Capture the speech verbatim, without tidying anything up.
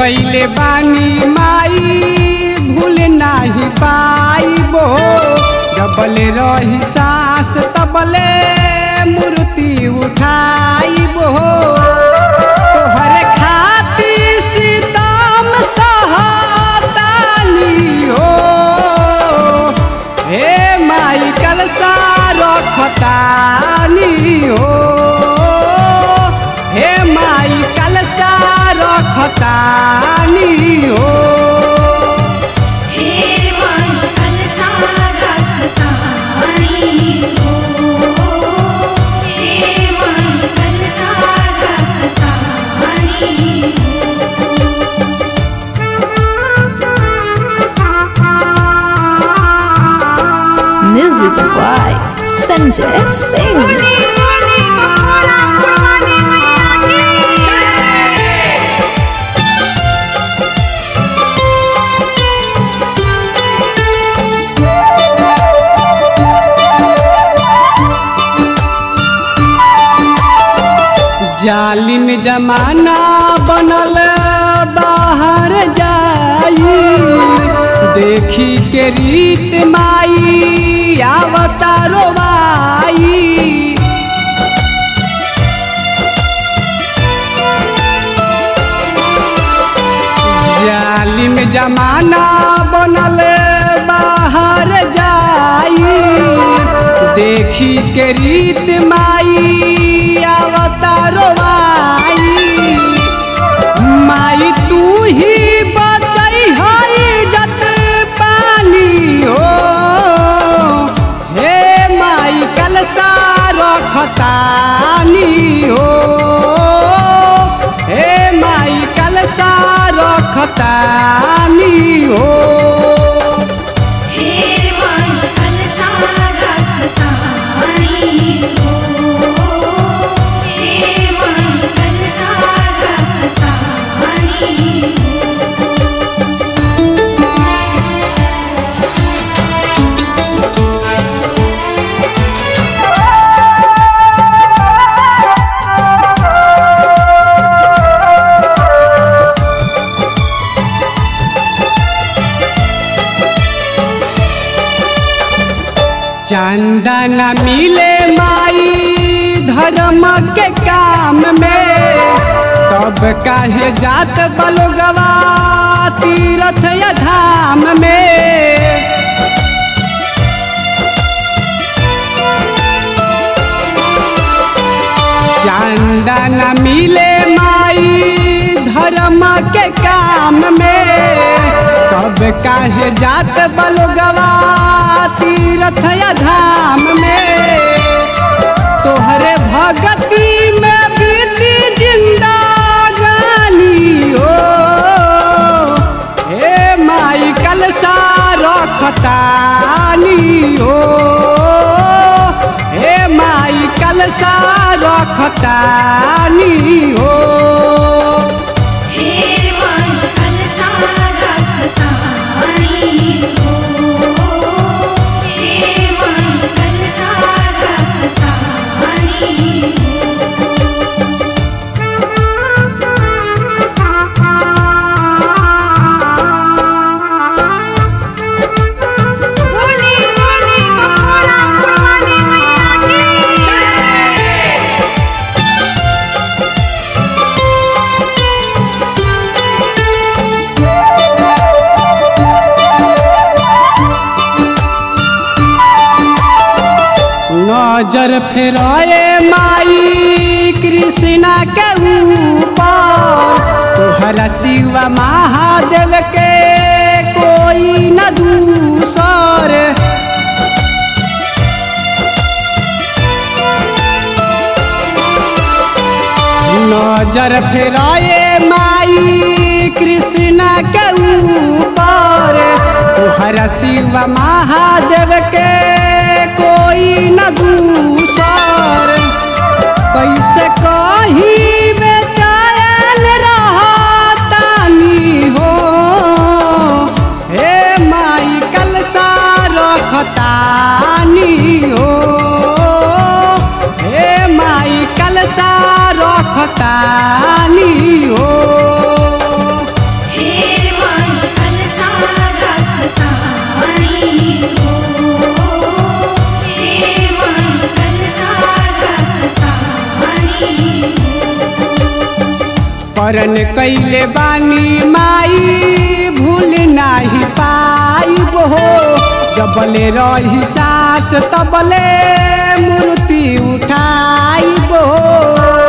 कैले बानी माई भूल नाही पाइबो। जबले रही सांस तबले मूर्ति उठाइबो। तोहरे खातिर सीतम सहतानी हो। हे माई कलसा रखतानी हो। हे माई कलसा रखतानी हो। हे माई कलसा रखतानी हो। हे माई कलसा रखतानी हो। Music by Sanjay Singh. जालिम जमाना बनल बाहर जाई। देखी के रीत माई आवतारो माई। जालिम जमाना बनल बाहर जाई। देखी के रीत माई आवतारो माई। माई तू ही बचई हई जत पानी हो। हे माई कलसा रखतानी हो। हे माई कलसा रखतानी हो। हे माई कलसा रखतानी हो। हे माई कलसा रखतानी हो। चंदन मिले माई धर्म के काम में। तब काहे जात बलोगवा तीरथ या धाम में। चंदन मिले माई धर्म के काम में। तब काहे जात बलोगवा तीरथ या धाम में। तोहरे भगती में बीती जिंदगानी हो। हे माई कलसा रखतानी हो। हे माई कलसा रखतानी हो। हे माई कलसा रखतानी हो। हे माई कलसा रखतानी हो। बोली बोली मकोड़ा पुरवानी मैया की नजर फेराए माई कृष्णा के ऊपर। तोहरा शिवा महादेव के कोई न दूसर। नजर फेराए माई कृष्णा के ऊपर। तोहरा शिवा महादेव के कोई न दूसर। कैसे कहीं बेचैन रहतानी हो। हे माई कलसा रखतानी हो। हे माई कलसा रखतानी हो। हरण कैले बानी माई भूल नाही पाइब हो। जबले रही सास तबले मूर्ति उठाइब हो।